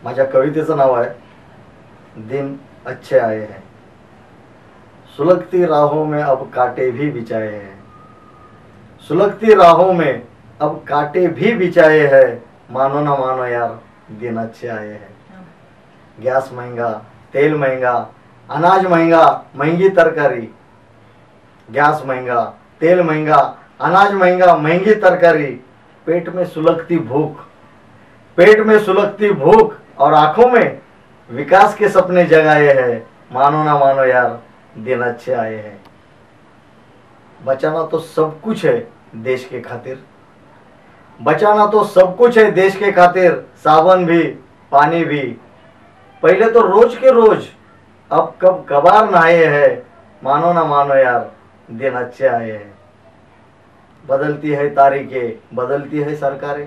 माझ्या कवितेचं नाव आहे दिन अच्छे आए हैं। सुलगती राहों में अब कांटे भी बिछाए हैं, सुलगती राहों में अब कांटे भी बिछाए हैं। मानो ना मानो यार दिन अच्छे आए हैं। गैस महंगा, तेल महंगा, अनाज महंगा, महंगी तरकारी। गैस महंगा, तेल महंगा, अनाज महंगा, महंगी तरकारी। पेट में सुलगती भूख, पेट में सुलगती भूख और आंखों में विकास के सपने जगाए हैं। मानो ना मानो यार दिन अच्छे आए हैं। बचाना तो सब कुछ है देश के खातिर, बचाना तो सब कुछ है देश के खातिर। सावन भी, पानी भी, पहले तो रोज के रोज, अब कब कबार नहाए हैं। मानो ना मानो यार दिन अच्छे आए हैं। बदलती है तारीखें, बदलती है सरकारें,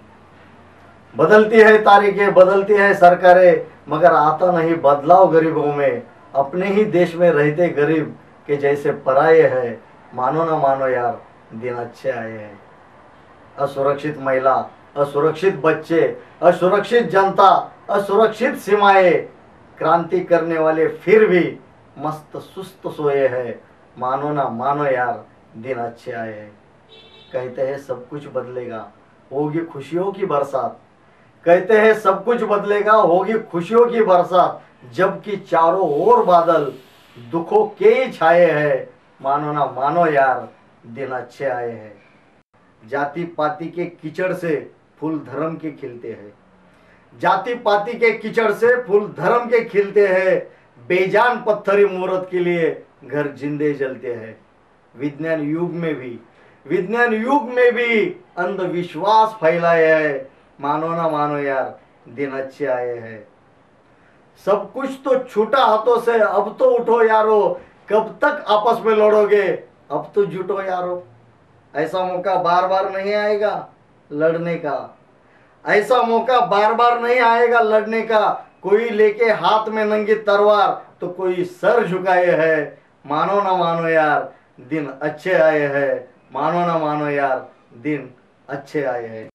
बदलती है तारीखें, बदलती है सरकारें, मगर आता नहीं बदलाव गरीबों में। अपने ही देश में रहते गरीब के जैसे पराये हैं। मानो ना मानो यार दिन अच्छे आए हैं। असुरक्षित महिला, असुरक्षित बच्चे, असुरक्षित जनता, असुरक्षित सीमाएं, क्रांति करने वाले फिर भी मस्त सुस्त सोए हैं। मानो ना मानो यार दिन अच्छे आए हैं। कहते हैं सब कुछ बदलेगा, होगी खुशियों की बरसात। कहते हैं सब कुछ बदलेगा, होगी खुशियों की बरसात, जबकि चारों ओर बादल दुखों के ही छाए हैं। मानो ना मानो यार दिन अच्छे आए हैं। जाति पाति के कीचड़ से फूल धर्म के खिलते हैं, जाति पाति के कीचड़ से फूल धर्म के खिलते हैं। बेजान पत्थरी मूरत के लिए घर जिंदे जलते हैं। विज्ञान युग में भी, विज्ञान युग में भी अंधविश्वास फैलाए है। मानो ना मानो यार दिन अच्छे आए हैं। सब कुछ तो छूटा हाथों से, अब तो उठो यारो। कब तक आपस में लड़ोगे, अब तो जुटो यारो। ऐसा मौका बार बार नहीं आएगा लड़ने का, ऐसा मौका बार बार नहीं आएगा लड़ने का। कोई लेके हाथ में नंगी तलवार तो कोई सर झुकाए है। मानो ना मानो यार दिन अच्छे आए हैं। मानो ना मानो यार दिन अच्छे आए हैं।